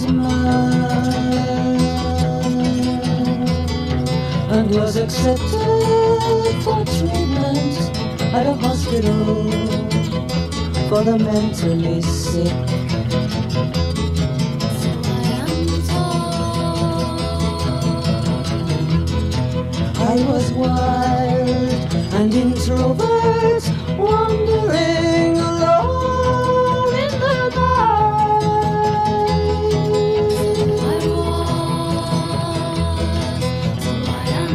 was mine and was accepted for treatment at a hospital for the mentally sick. I was wild and introvert, wandering alone in the night. I was till I am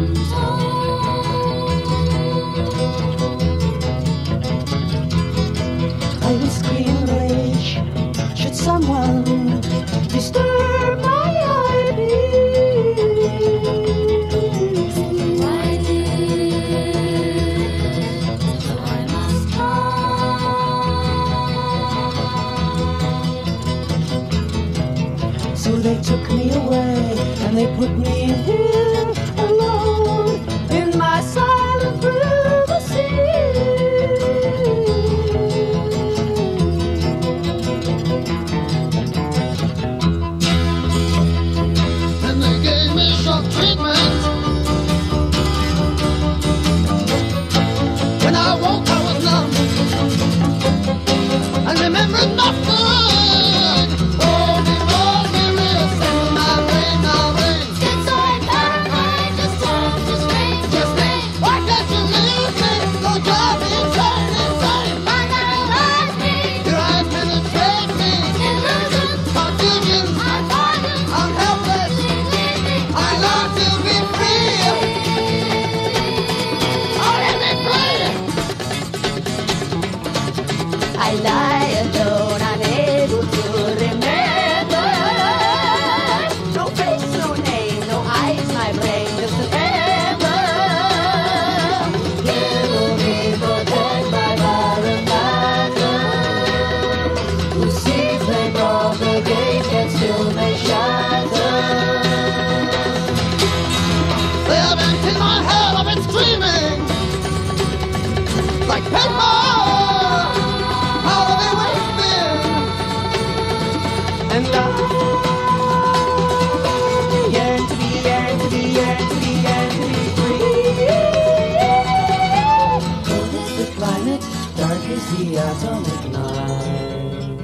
told. I would scream rage should someone disturb my ideas. So they took me away and they put me here alone in my silent privacy. And they gave me shock treatment. When I woke I was numb and remembered nothing. I lie alone, unable to remember. No face, no name, no eyes, my brain doesn't ever. Hellaby protect my barometer, who sees they broke the gate yet still may shatter. They have emptied my head of its dreaming like paper. And I yearn to be, yearn to be, yearn to be, yearn to be free. Cold is the climate, dark is the atomic night.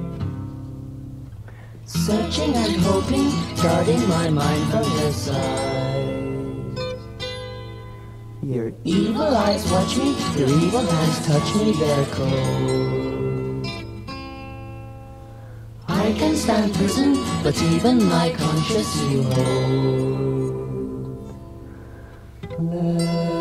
Searching and hoping, guarding my mind from your sight. Your evil eyes watch me, your evil hands touch me, they're cold. I can stand prison, but even my conscience you hold.